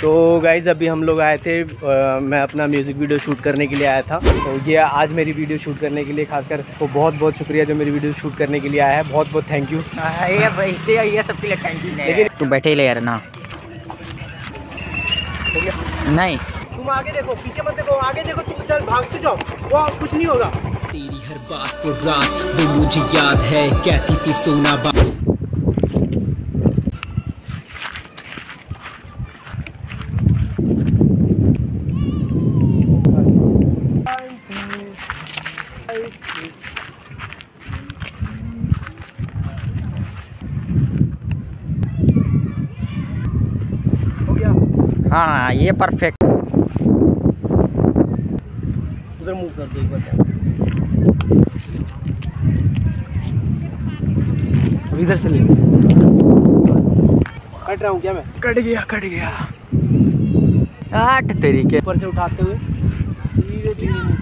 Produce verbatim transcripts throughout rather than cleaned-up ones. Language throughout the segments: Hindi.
तो गाइज़ अभी हम लोग आए थे, आ, मैं अपना म्यूज़िक वीडियो शूट करने के लिए आया था। तो ये आज मेरी वीडियो शूट करने के लिए खासकर वो बहुत बहुत शुक्रिया जो मेरी वीडियो शूट करने के लिए आया है। बहुत बहुत थैंक यू। ऐसे ये सबके लिए थैंक यू। लेकिन तू बैठे ही ले यार ना, नहीं तुम आगे देखो, पीछे मत देखो, आगे देखो, तुम चल भागते जाओ, वो कुछ नहीं होगा। तेरी हर बात को रात वो मुझे याद है, कहती थी सोना बा हाँ हाँ ये परफेक्ट। उधर मूव कर दो एक बार, अब इधर से ले। कट रहा हूँ क्या मैं? कट गया कट गया आठ तरीके ऊपर से उठाते हुए धीरे धीरे नीचे।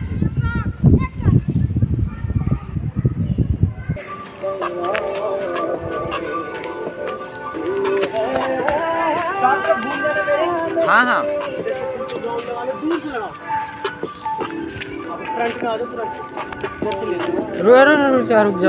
हाँ हाँ दूर से लगाओ, फ्रंट में आ जाओ तुरंत। रुक रुक जा रुक जा।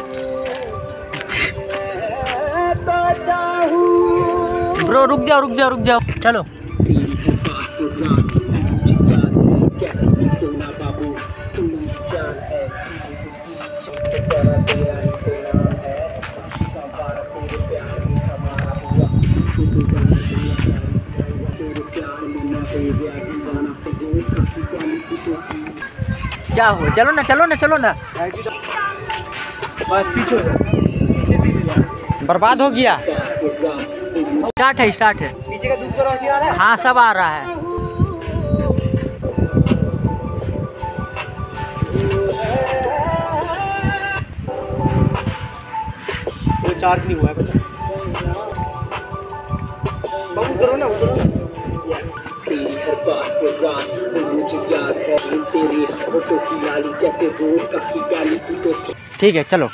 ब्रो रुक जाओ रुक जाओ रुक जाओ चलो। तेरी हर बात को रात वो मुझे याद है, कहती थी सोना बाबू तू जान है, तेरा तेरा ही तेरा है, सवारा तेरे प्यार में हमारा हुआ, तू जान तेरे प्यार में मैं हो गया दीवाना, फिर काफी प्यारी तू। क्या हो, चलो ना चलो ना चलो ना। बस पीछे हो जाओ। बर्बाद हो गया। स्टार्ट है स्टार्ट है। पीछे का दूध का रोशनी आ रहा है। हाँ सब आ रहा है। वो चार्ज नहीं हुआ है पता। बाबू उधरो ना उधरो ना। तेरी हर बात को रात वो मुझे याद है, तेरी होठों की लाली जैसे रोज काफी प्यारी तू। ठीक है चलो।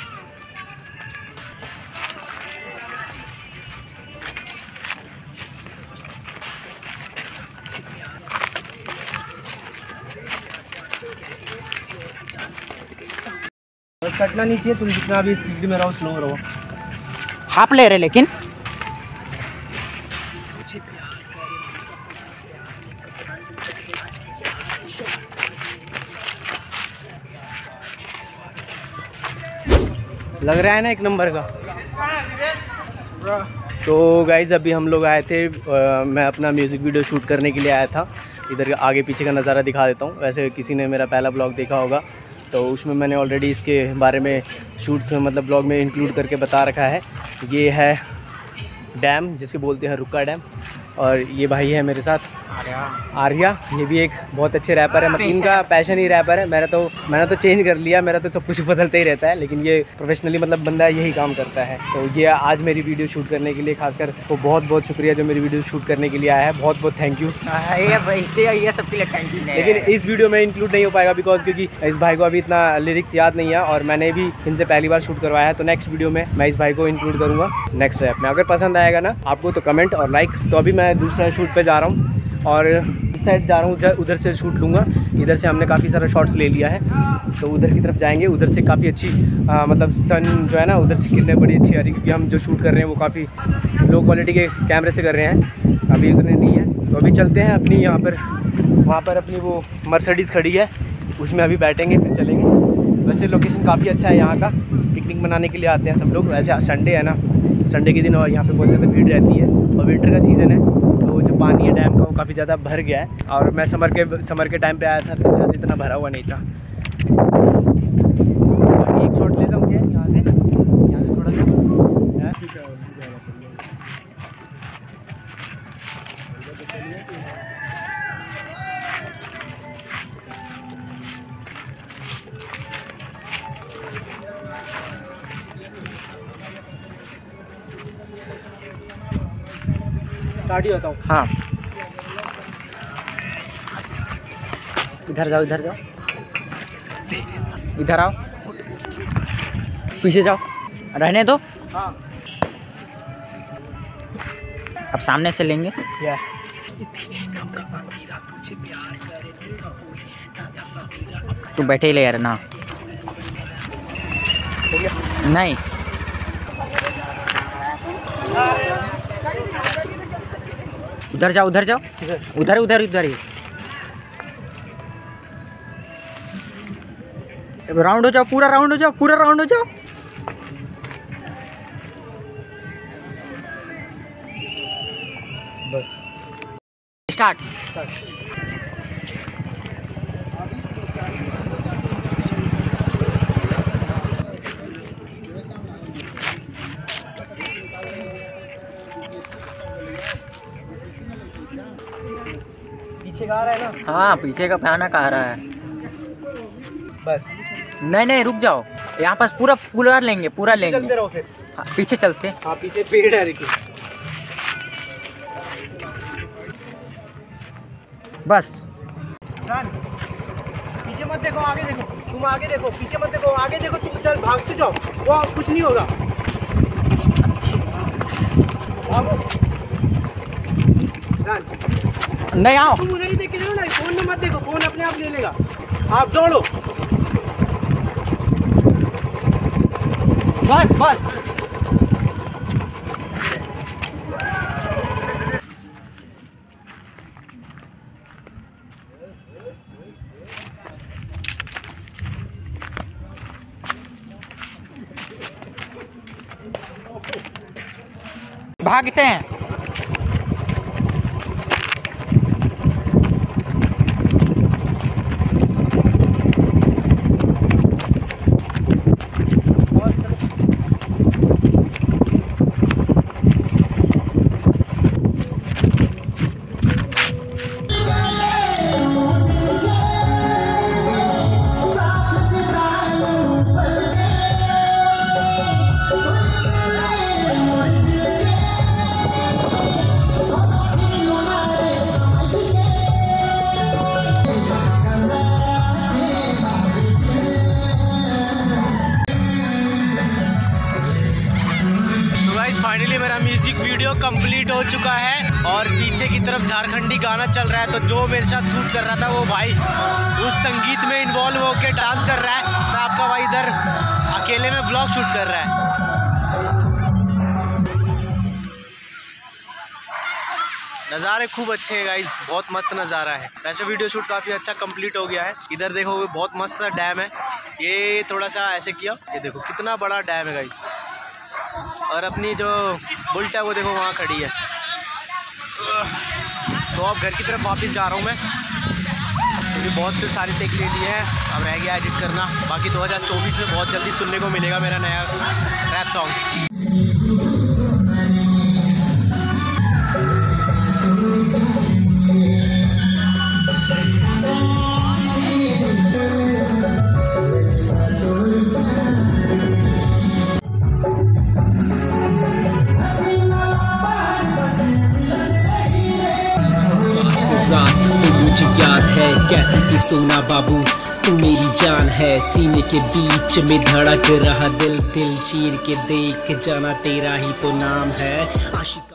कटना नहीं चाहिए, तुम जितना भी स्पीड में रहो स्लो रहो। हाफ ले रहे लेकिन लग रहा है ना एक नंबर का। तो गाइज़ अभी हम लोग आए थे, आ, मैं अपना म्यूज़िक वीडियो शूट करने के लिए आया था। इधर आगे पीछे का नज़ारा दिखा देता हूँ। वैसे किसी ने मेरा पहला ब्लॉग देखा होगा तो उसमें मैंने ऑलरेडी इसके बारे में शूट्स मतलब ब्लॉग में इंक्लूड करके बता रखा है। ये है डैम जिसके बोलते हैं रुक्का डैम, और ये भाई है मेरे साथ आर्या। ये भी एक बहुत अच्छे रैपर है, मतलब इनका पैशन ही रैपर है। मैंने तो मैंने तो चेंज कर लिया, मेरा तो सब कुछ बदलता ही रहता है, लेकिन ये प्रोफेशनली मतलब बंदा यही काम करता है। तो ये आज मेरी वीडियो शूट करने के लिए खासकर वो बहुत बहुत शुक्रिया जो मेरी वीडियो शूट करने के लिए आया है। बहुत बहुत थैंक यू। ऐसे ये सबके लिए थैंक यू। लेकिन इस वीडियो में इंक्लूड नहीं हो पाएगा बिकॉज क्योंकि इस भाई को अभी इतना लिरिक्स याद नहीं है और मैंने भी इनसे पहली बार शूट करवाया है। तो नेक्स्ट वीडियो में मैं इस भाई को इंक्लूड करूँगा नेक्स्ट रैप में। अगर पसंद आएगा ना आपको तो कमेंट और लाइक। तो अभी मैं दूसरा शूट पर जा रहा हूँ और इस साइड जा रहा हूँ, उधर से शूट लूँगा। इधर से हमने काफ़ी सारा शॉट्स ले लिया है तो उधर की तरफ जाएंगे। उधर से काफ़ी अच्छी आ, मतलब सन जो है ना उधर से किरणें बड़ी अच्छी आ रही, क्योंकि हम जो शूट कर रहे हैं वो काफ़ी लो क्वालिटी के कैमरे से कर रहे हैं, अभी उतने नहीं है। तो अभी चलते हैं अपनी यहाँ पर, वहाँ पर अपनी वो मर्सिडीज़ खड़ी है उसमें अभी बैठेंगे फिर चलेंगे। वैसे लोकेशन काफ़ी अच्छा है यहाँ का, पिकनिक मनाने के लिए आते हैं सब लोग। वैसे संडे है ना, संडे के दिन और यहाँ पे बहुत ज़्यादा भीड़ रहती है और विंटर का सीज़न है तो जो पानी है डैम का वो काफ़ी ज़्यादा भर गया है। और मैं समर के समर के टाइम पे आया था तब ज़्यादा इतना भरा हुआ नहीं था। एक शॉट लेता हूँ क्या यहाँ से, यहाँ से थोड़ा सा स्टार्ट ही होता हूँ। हाँ इधर जाओ इधर जाओ इधर आओ पीछे जाओ रहने दो। हाँ अब सामने से लेंगे। या तुम बैठे ही ले यार ना। नहीं उधर जाओ उधर जाओ उधर उधर उधर ही राउंड हो जाओ, पूरा राउंड हो जाओ, पूरा राउंड हो जाओ। बस स्टार्ट। पीछे का आ रहा है ना? हाँ पीछे का भयानक आ रहा है। बस नहीं नहीं रुक जाओ, यहाँ पास पूरा पूरा लेंगे, पूरा लेंगे। चलते रहो फिर। हाँ, पीछे चलते। हाँ पीछे पेड़ है देखिए। बस पीछे मत देखो, आगे देखो। तुम आगे देखो, पीछे मत देखो, आगे देखो। तुम चल भागते जाओ, वो कुछ नहीं होगा। नहीं आओ, तुम उधर ही देख के देखो ना, फोन में मत देखो, फोन अपने आप ले लेगा। आप दौड़ो बस बस। भागते हैं। फाइनली मेरा म्यूजिक वीडियो कंप्लीट हो चुका है और पीछे की तरफ झारखंडी गाना चल रहा है। तो जो मेरे साथ शूट कर रहा था वो भाई उस संगीत में इन्वॉल्व होकर डांस कर रहा है। तो आपका भाई इधर अकेले में ब्लॉग शूट कर रहा है। नज़ारे खूब अच्छे हैं गाइस, बहुत मस्त नज़ारा है। वैसे वीडियो शूट काफ़ी अच्छा कंप्लीट हो गया है। इधर देखो बहुत मस्त सा डैम है। ये थोड़ा सा ऐसे किया, ये देखो कितना बड़ा डैम है गाइस। और अपनी जो बुलेट है वो देखो वहाँ खड़ी है। तो अब घर की तरफ वापस जा रहा हूँ मैं, क्योंकि बहुत सारी टेक ले ली है, अब रह गया एडिट करना। बाकी दो हज़ार चौबीस में बहुत जल्दी सुनने को मिलेगा मेरा नया रैप सॉन्ग। मुझे याद है कहती थी सोना बाबू तू मेरी जान है, सीने के बीच में धड़क रहा दिल, दिल चीर के देख जाना तेरा ही तो नाम है। आशिक